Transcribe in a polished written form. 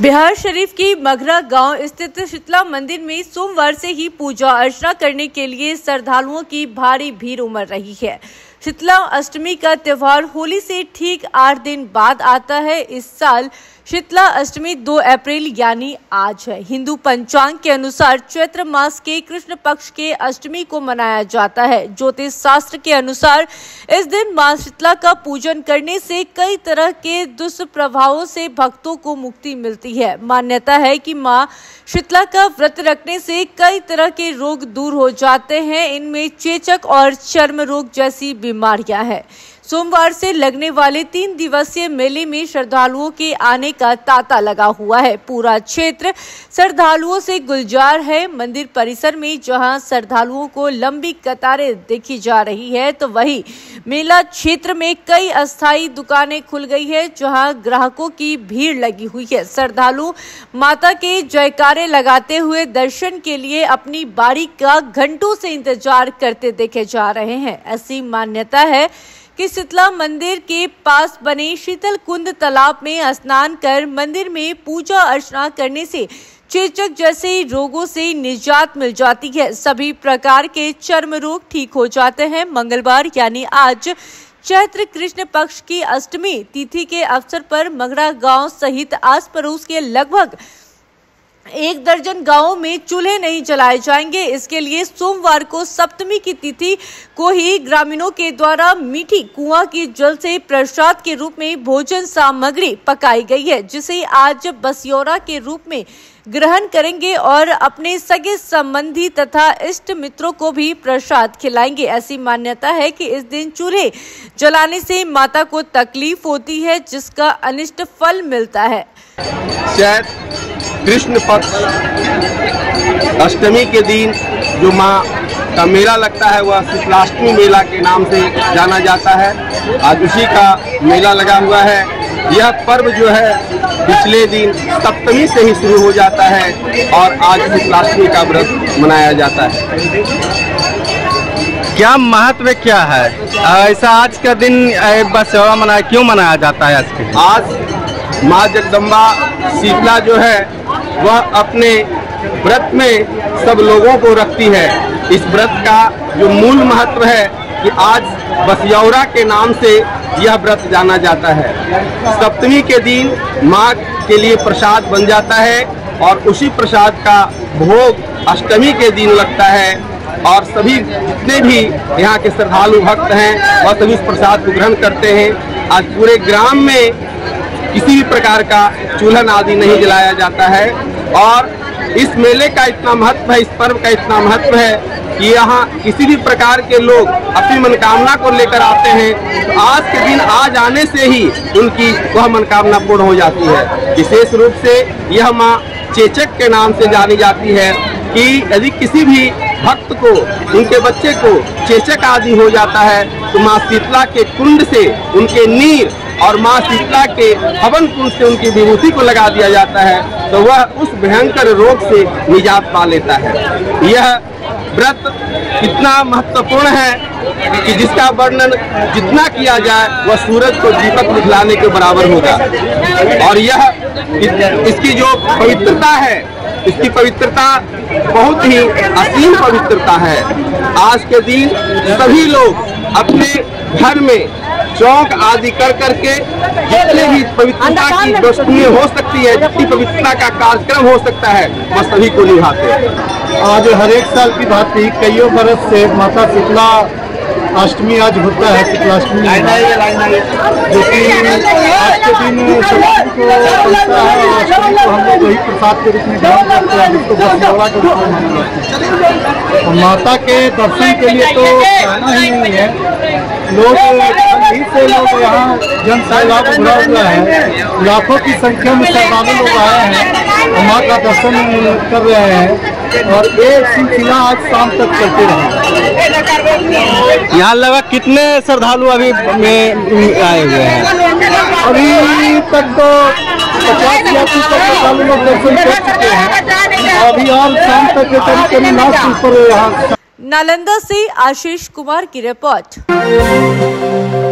बिहार शरीफ की मघरा गांव स्थित शीतला मंदिर में सोमवार से ही पूजा अर्चना करने के लिए श्रद्धालुओं की भारी भीड़ उमड़ रही है। शीतला अष्टमी का त्योहार होली से ठीक 8 दिन बाद आता है। इस साल शीतला अष्टमी 2 अप्रैल यानी आज है। हिंदू पंचांग के अनुसार चैत्र मास के कृष्ण पक्ष के अष्टमी को मनाया जाता है। ज्योतिष शास्त्र के अनुसार इस दिन मां शीतला का पूजन करने से कई तरह के दुष्प्रभावों से भक्तों को मुक्ति मिलती है। मान्यता है कि मां शीतला का व्रत रखने से कई तरह के रोग दूर हो जाते हैं। इनमें चेचक और चर्म रोग जैसी बीमारियां हैं। सोमवार से लगने वाले 3 दिवसीय मेले में श्रद्धालुओं के आने का तांता लगा हुआ है। पूरा क्षेत्र श्रद्धालुओं से गुलजार है। मंदिर परिसर में जहां श्रद्धालुओं को लंबी कतारें देखी जा रही है, तो वहीं मेला क्षेत्र में कई अस्थायी दुकानें खुल गई है, जहां ग्राहकों की भीड़ लगी हुई है। श्रद्धालु माता के जयकारे लगाते हुए दर्शन के लिए अपनी बारी का घंटों से इंतजार करते देखे जा रहे हैं। ऐसी मान्यता है कि शीतला मंदिर के पास बने शीतल कुंड तालाब में स्नान कर मंदिर में पूजा अर्चना करने से चेचक जैसे रोगों से निजात मिल जाती है। सभी प्रकार के चर्म रोग ठीक हो जाते हैं। मंगलवार यानी आज चैत्र कृष्ण पक्ष की अष्टमी तिथि के अवसर पर मघरा गांव सहित आस पड़ोस के लगभग 1 दर्जन गांवों में चूल्हे नहीं जलाए जाएंगे। इसके लिए सोमवार को सप्तमी की तिथि को ही ग्रामीणों के द्वारा मीठी कुआं की जल से प्रसाद के रूप में भोजन सामग्री पकाई गई है, जिसे आज बसियोरा के रूप में ग्रहण करेंगे और अपने सगे संबंधी तथा इष्ट मित्रों को भी प्रसाद खिलाएंगे। ऐसी मान्यता है कि इस दिन चूल्हे जलाने से माता को तकलीफ होती है, जिसका अनिष्ट फल मिलता है। कृष्ण पक्ष अष्टमी के दिन जो माँ का मेला लगता है वह शीतलाष्टमी मेला के नाम से जाना जाता है। आज उसी का मेला लगा हुआ है। यह पर्व जो है पिछले दिन सप्तमी से ही शुरू हो जाता है और आज शीतलाष्टमी का व्रत मनाया जाता है। क्या महत्व क्या है ऐसा आज का दिन बस क्यों मनाया जाता है? आज माँ जगदम्बा शीतला जो है वह अपने व्रत में सब लोगों को रखती है। इस व्रत का जो मूल महत्व है कि आज बसियौरा के नाम से यह व्रत जाना जाता है। सप्तमी के दिन माँ के लिए प्रसाद बन जाता है और उसी प्रसाद का भोग अष्टमी के दिन लगता है और सभी जितने भी यहाँ के श्रद्धालु भक्त हैं वह सभी इस प्रसाद को ग्रहण करते हैं। आज पूरे ग्राम में किसी भी प्रकार का चूल्हन आदि नहीं जलाया जाता है और इस मेले का इतना महत्व है, इस पर्व का इतना महत्व है कि यहाँ किसी भी प्रकार के लोग अपनी मनोकामना को लेकर आते हैं तो आज के दिन आ जाने से ही उनकी वह मनोकामना पूर्ण हो जाती है। विशेष रूप से यह माँ चेचक के नाम से जानी जाती है कि यदि किसी भी भक्त को, उनके बच्चे को चेचक आदि हो जाता है तो माँ शीतला के कुंड से उनके नीर और माँ शीतला के हवन कुंड से उनकी विभूति को लगा दिया जाता है तो वह उस भयंकर रोग से निजात पा लेता है। यह व्रत इतना महत्वपूर्ण है कि जिसका वर्णन जितना किया जाए वह सूरज को दीपक दिखलाने के बराबर होगा। और यह इसकी जो पवित्रता है, इसकी पवित्रता बहुत ही असीम पवित्रता है। आज के दिन सभी लोग अपने घर में चौक आदि कर करके जितने भी पवित्रता की वस्तुएं हो सकती है, जितनी पवित्रता का कार्यक्रम हो सकता है वह सभी को निभाते हैं। आज हर एक साल की भांति कईयों बरस से माता शीतला अष्टमी आज होता है। शीतलाष्टमी जो कि आज के दिन सभी को बनता है और अष्टमी को हम लोग वही प्रसाद के रूप में ग्रहण करते हैं, जिसको बसियौरा के रूप में माना जाता है। और माता के दर्शन के लिए तो कहना ही नहीं है, लोग से लोग यहाँ जन सैलाब उभरा हुआ है। लाखों की संख्या में श्रद्धालु लोग आए हैं और माँ का दर्शन कर रहे हैं और ये सिलसिला आज शाम तक चलते रहे। यहाँ लगा कितने श्रद्धालु अभी में आए हुए हैं? अभी तक तो 50 या 30 श्रद्धालु लोग दर्शन कर चुके हैं। अभी और शाम तक के करीब लास्ट ऊपर यहाँ। नालंदा से आशीष कुमार की रिपोर्ट।